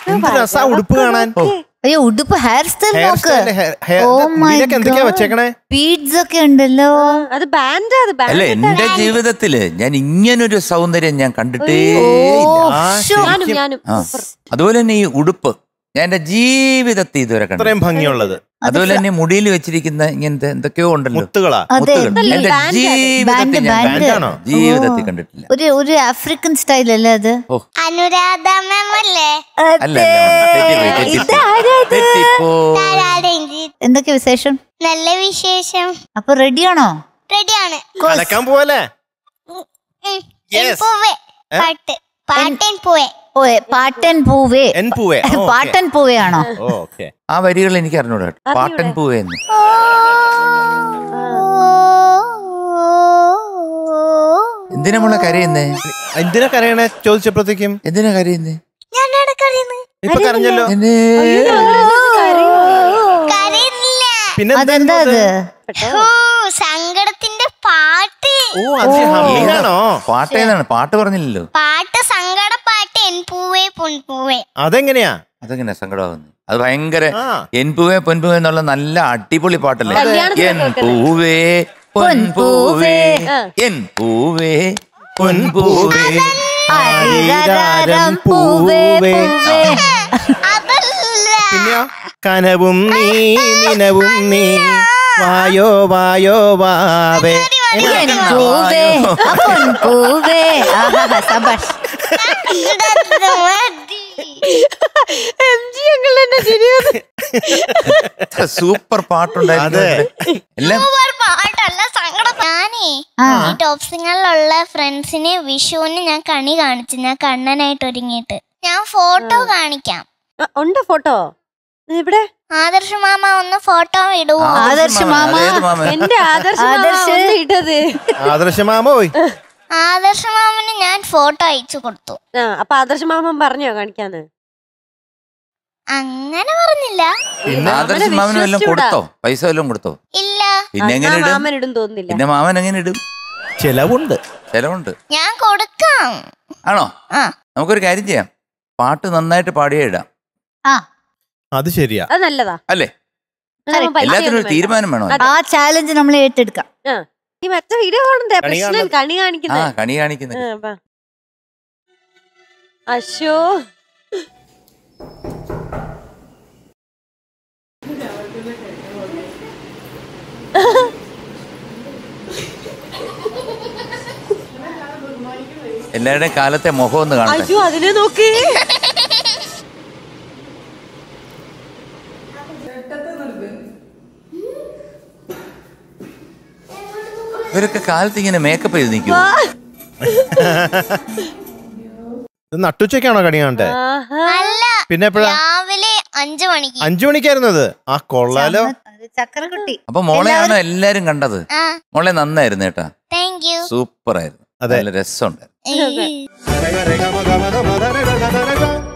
എന്ത് രസാ ഉടുപ്പ് കാണാൻ. അയ്യോ ഉടുപ്പ് ഹെയർ സ്റ്റൈൽ നോക്ക്. എന്തൊക്കെയാ വെച്ചേക്കണേ? ബീഡ്സ് ഒക്കെ ഉണ്ടല്ലോ. അത് ബാൻഡ്. അല്ല എന്റെ ജീവിതത്തില് ഞാൻ ഇങ്ങനൊരു സൗന്ദര്യം ഞാൻ കണ്ടിട്ടേ. അതുപോലെ തന്നെ ഈ ഉടുപ്പ് ഞാൻ എന്റെ ജീവിതത്തിൽ ഇതുവരെ കണ്ടു. ഇത്രയും ഭംഗിയുള്ളത്. അതുപോലെ തന്നെ മുടിയിൽ വെച്ചിരിക്കുന്ന ഇങ്ങനത്തെ എന്തൊക്കെയോ ഉണ്ടല്ലോ മുത്തുകളാ. എന്റെ ജീവിതത്തിൽ കണ്ടിട്ടില്ല. ഒരു ആഫ്രിക്കൻ സ്റ്റൈൽ അല്ലേ അത്? അനുരാധ മാം അല്ലേ? എന്തൊക്കെ വിശേഷം? നല്ല വിശേഷം. അപ്പൊ റെഡിയാണോ? റെഡിയാണ്. കലക്കാൻ പോവല്ലേ? പാട്ടൻ പൂവേ ആണോ? ആ വരികൾ എനിക്ക് അറിഞ്ഞൂടാ. പാട്ടൻ പൂവേ എന്ന്. എന്തിനാ മോളെ കരയുന്നേ? എന്തിനാ കരയണേ ചോദിച്ചപ്പോഴത്തേക്കും എന്തിനാ കരയുന്നേ? ഇപ്പൊ കരഞ്ഞല്ലോ. പിന്നെ അതെന്താ അത്? സങ്കടത്തിന്റെ പാട്ട്. പാട്ട് ഏതാണ്? പാട്ട് പറഞ്ഞില്ലല്ലോ. പാട്ട് സങ്കട പാട്ട്. എൻ പൂവേ പൊൻപൂവേ. അതെങ്ങനെയാ സങ്കടമാകുന്നത്? അത് ഭയങ്കര എൻ പൂവേ പൊൻപൂവേ എന്നുള്ള നല്ല അടിപൊളി പാട്ടല്ലേ? എൻ പൂവേ പൊൻപൂവേ എൻ പൂവേ പൊൻപൂവേ പിന്നെയോ കനവും നീ നിനവും നീ വായോ വായോ വാവേ. സൂപ്പർ പാട്ടുണ്ടായിരുന്നു. ഞാനേ ഈ ടോപ്പ് സിംഗറിലുള്ള ഫ്രണ്ട്സിന് വിഷുവിന് ഞാൻ കണി കാണിച്ചു. ഞാൻ കണ്ണനായിട്ട് ഒരുങ്ങിയിട്ട്. ഞാൻ ഫോട്ടോ കാണിക്കാം. ഉണ്ട് ഫോട്ടോ ഇവിടെ. ആദർശ മാമ ഒന്ന് ഫോട്ടോ ഇടുവോ? ആദർശ മാമ എന്റെ ആദർശ ഇട്ടത്. ആദർശ മാമ പോയി. ആദർശ മാമന് ഞാൻ ഫോട്ടോ അയച്ചു കൊടുത്തു. അപ്പൊ ആദർശ മാമൻ പറഞ്ഞോ കാണിക്കാന്ന്? അങ്ങനെ പറഞ്ഞില്ല. ആദർശ മാമന് വല്ലതും കൊടുത്തോ? പൈസ വല്ലതും കൊടുത്തോ? ഇല്ല. പിന്നെ എങ്ങനെ മാമൻ ഇടും തോന്നുന്നില്ല. പിന്നെ മാമൻ എങ്ങനെ ഇടും? ചെലവുണ്ട്. ഞാൻ കൊടുക്കാം. ആണോ? നമുക്കൊരു കാര്യം ചെയ്യാം. പാട്ട് നന്നായിട്ട് പാടിയേ ഇടാം. അത് ശരിയാ. അത് നല്ലതാ അല്ലേ? എല്ലാത്തിനും ഒരു തീരുമാനം വേണോ? ആ ചാലഞ്ച് നമ്മൾ ഏറ്റെടുക്കാം. ഈ മറ്റേ വീഡിയോ കാണണ്ടേ? പ്രശ്നം കണി കാണിക്കുന്നത്. കണി കാണിക്കുന്നത്. അശോ എല്ലാവരുടെയും കാലത്തെ മുഖം ഒന്ന് കാണാം. അയ്യോ അതിനെ നോക്കി. ഇവരൊക്കെ കാലത്ത് ഇങ്ങനെ മേക്കപ്പ് ചെയ്ത് നിൽക്കും. നട്ടുച്ചയ്ക്കാണോ കണി കാണണ്ടേ? പിന്നെ എപ്പോഴാ? രാവിലെ 5 മണിക്ക്. 5 മണിക്കായിരുന്നു അത്. ആ കൊള്ളാലോ. ചക്രക്കുട്ടി. അപ്പൊ മോളെയാണോ എല്ലാരും കണ്ടത്? മോളെ നന്നായിരുന്നു കേട്ടാ. Thank you. സൂപ്പർ ആയിരുന്നു. നല്ല രസമുണ്ടായിരുന്നു.